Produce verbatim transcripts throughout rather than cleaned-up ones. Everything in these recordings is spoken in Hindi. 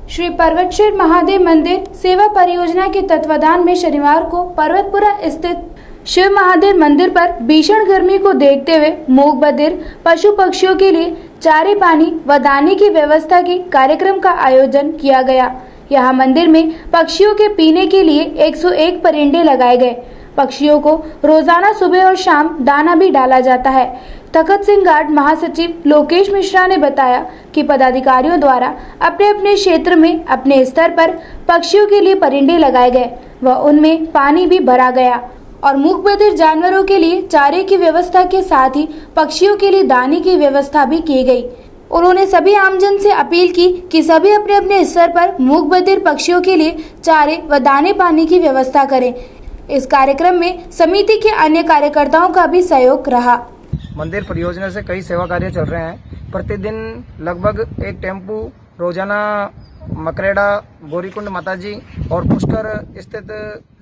श्री पर्वतेश्वर महादेव मंदिर सेवा परियोजना के तत्वाधान में शनिवार को पर्वतपुरा स्थित शिव महादेव मंदिर पर भीषण गर्मी को देखते हुए मूक बधिर पशु पक्षियों के लिए चारे, पानी व दाने की व्यवस्था के कार्यक्रम का आयोजन किया गया। यहाँ मंदिर में पक्षियों के पीने के लिए एक सौ एक परिंदे लगाए गए। पक्षियों को रोजाना सुबह और शाम दाना भी डाला जाता है। तखत सिंह घाट महासचिव लोकेश मिश्रा ने बताया कि पदाधिकारियों द्वारा अपने अपने क्षेत्र में अपने स्तर पर पक्षियों के लिए परिंदे लगाए गए व उनमें पानी भी भरा गया और मूक बधिर जानवरों के लिए चारे की व्यवस्था के साथ ही पक्षियों के लिए दाने की व्यवस्था भी की गई। उन्होंने सभी आमजन से अपील की कि सभी अपने अपने स्तर पर मूक बधिर पक्षियों के लिए चारे व दाने पानी की व्यवस्था करें। इस कार्यक्रम में समिति के अन्य कार्यकर्ताओं का भी सहयोग रहा। मंदिर परियोजना से कई सेवा कार्य चल रहे हैं। प्रतिदिन लगभग एक टेम्पू रोजाना मकरेड़ा, गौरीकुंड माताजी और पुष्कर स्थित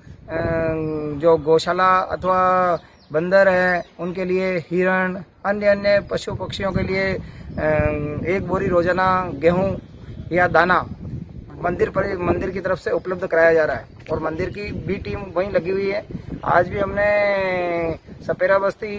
जो गौशाला अथवा बंदर है उनके लिए हिरण, अन्य अन्य पशु पक्षियों के लिए एक बोरी रोजाना गेहूं या दाना मंदिर पर मंदिर की तरफ से उपलब्ध कराया जा रहा है और मंदिर की भी टीम वहीं लगी हुई है। आज भी हमने सपेरा बस्ती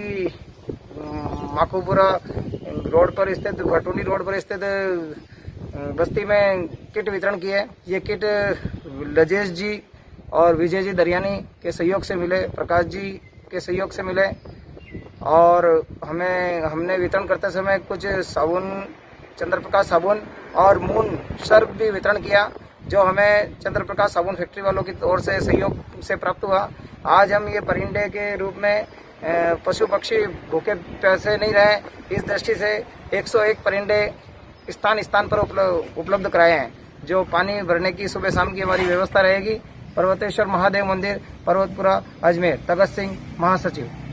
माकूपुरा रोड पर स्थित भटूली रोड पर स्थित बस्ती में किट वितरण किए। ये किट लजेश जी और विजय जी दरियानी के सहयोग से मिले, प्रकाश जी के सहयोग से मिले और हमें हमने वितरण करते समय कुछ साबुन, चंद्रप्रकाश साबुन और मून सर्फ भी वितरण किया, जो हमें चंद्रप्रकाश साबुन फैक्ट्री वालों की ओर से सहयोग से प्राप्त हुआ। आज हम ये परिंदे के रूप में पशु पक्षी भूखे प्यासे नहीं रहे, इस दृष्टि से एक सौ एक परिंदे स्थान स्थान पर उपलब्ध कराए हैं, जो पानी भरने की सुबह शाम की हमारी व्यवस्था रहेगी। पर्वतेश्वर महादेव मंदिर, पर्वतपुरा, अजमेर। तखत सिंह महासचिव।